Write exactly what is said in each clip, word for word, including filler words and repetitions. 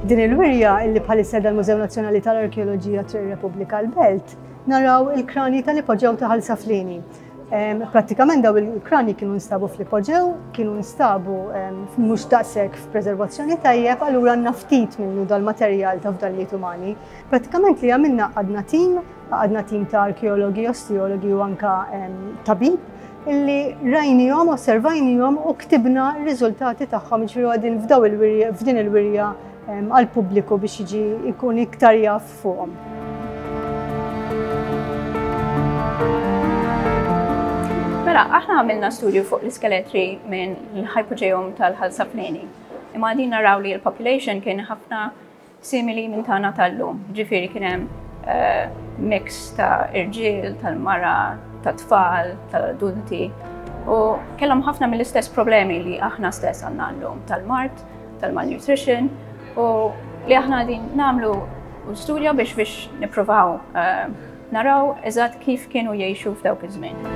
Din il-wirja illi bħalissa dal-Mużew Nazzjonali tal-Arkeoloġija Repubblika l-Belt naraw il-krani tal-ipoġew ta' Ħalsaflini. Prattikament daw il-krani kienu nstabu fl-ipoġew, kienu nstabu mhux daqshekk f'preservazzjoni tajjeb, allura għandna ftit minnu dal-materjal ta' fdallijiet umani. Prattikament li għamilna għadna tim, għadna tim ta' arkeologi, osteologi u anka tabib, illi rajnijom, osservajnijom u ktibna r-riżultati tagħhom ġifieri għadin f'din il-wirja għall-pubbliku biex jiġi jkun iktar jaf fuqhom. Mela, aħna għamilna studju fuq l-iskeletri minn l-hypogeum tal-Ħalsaflini. Imma din naraw li l-population kien ħafna simili minn tagħna tal-lum. Ġifieri kien hemm mix ta' irġiel, tal-mara, ta' tfal, tal-adulti. U kellhom ħafna mill-istess problemi li aħna stess għandna llum tal-mart, tal-malnutrition, u li aħna din nagħmlu studja biex biex nippruvaw naraw eżatt kif kienu jgħixu f'dawk iż-żmien.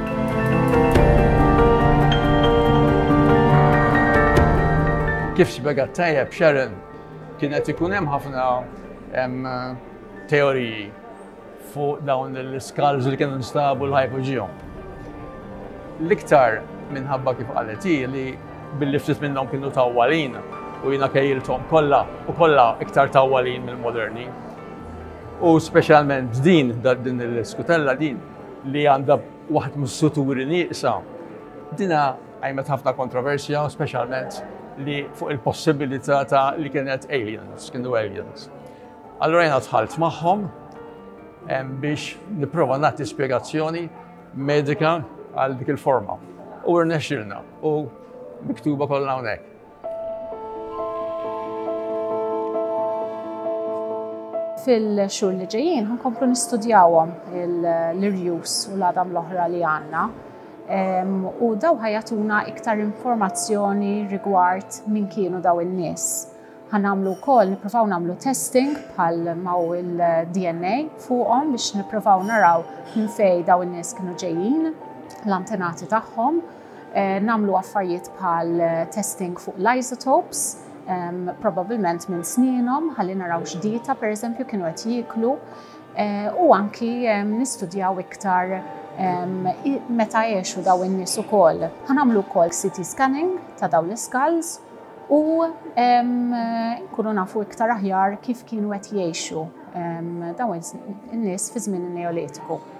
Kif xbegat tajjeb Sharon kienet ikun hemm ħafna teoriji fuq dawn l-skulls li kienu nstabu l-hypogeum. L-iktar minħabba kif qalet hi li billi ftit minnhom kienu tawwalin u jiena kejjilthom kollha u kollha iktar tawwalin mill-moderni. U speċjalment din din l-iskutella din li għandha waħed mis-suturi nieqsa. Dina għajmet ħafna kontroversja, speċjalment li fuq il-possibilità ta' li kienet aliens, kienu aliens. Allura jena tħalt magħhom biex nipprova nagħti spjegazzjoni medika għal dik il-forma. U rnexxilna u miktuba kollha hawnhekk. Fil-xhur li ġejjin ħankomplu nistudjawhom l-irjus u l-għadam l-oħra li għandna. U daw ħajatuna iktar informazzjoni rigward min kienu daw il-nies. Ħanamlu wkoll nippruvaw nagħmlu testing bħal maw il-D N A fuqhom biex nippruvaw naraw minn fejn daw in-nies kienu ġejjin, l-antenati tagħhom. Nagħmlu affarijiet bħal testing fuq l-isotopes, probabbilment minn sninhom, ħalli naraw x'dieta pereżempju kienu qed jieklu, u anki nistudjaw iktar meta jgħixu daw in-nies ukoll. Ħanamlu wkoll C T scanning ta' dawn l-skulls u nkunu nafu iktar aħjar kif kienu qed jgħixu dawn in-nies fi żmien in-Neolitiku.